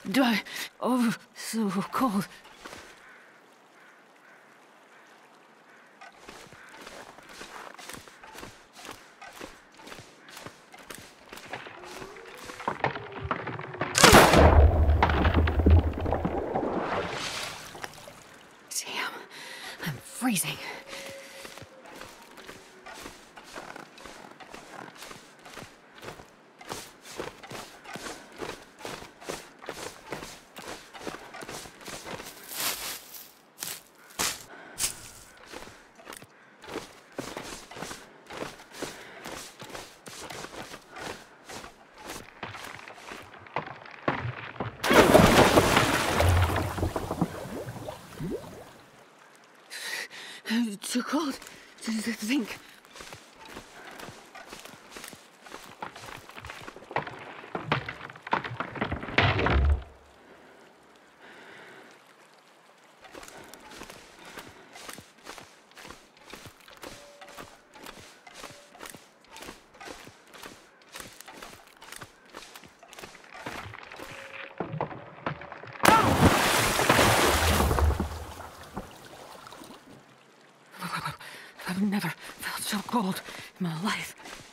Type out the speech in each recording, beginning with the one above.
do I? Oh, so cold. Damn, I'm freezing. Too cold to think. I've never felt so cold in my life.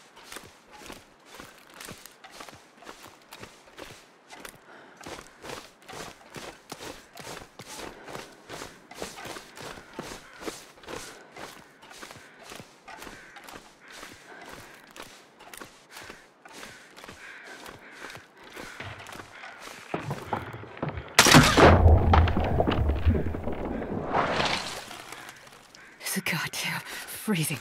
It's goddamn freezing.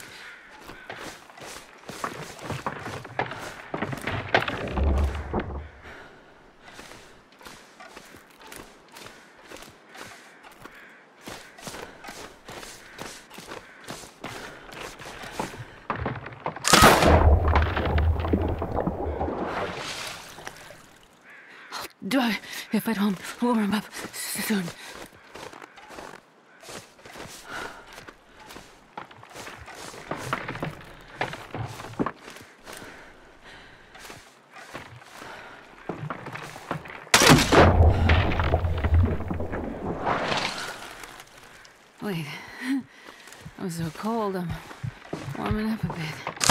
I'll die if I don't warm up soon. Wait, I'm so cold, I'm warming up a bit.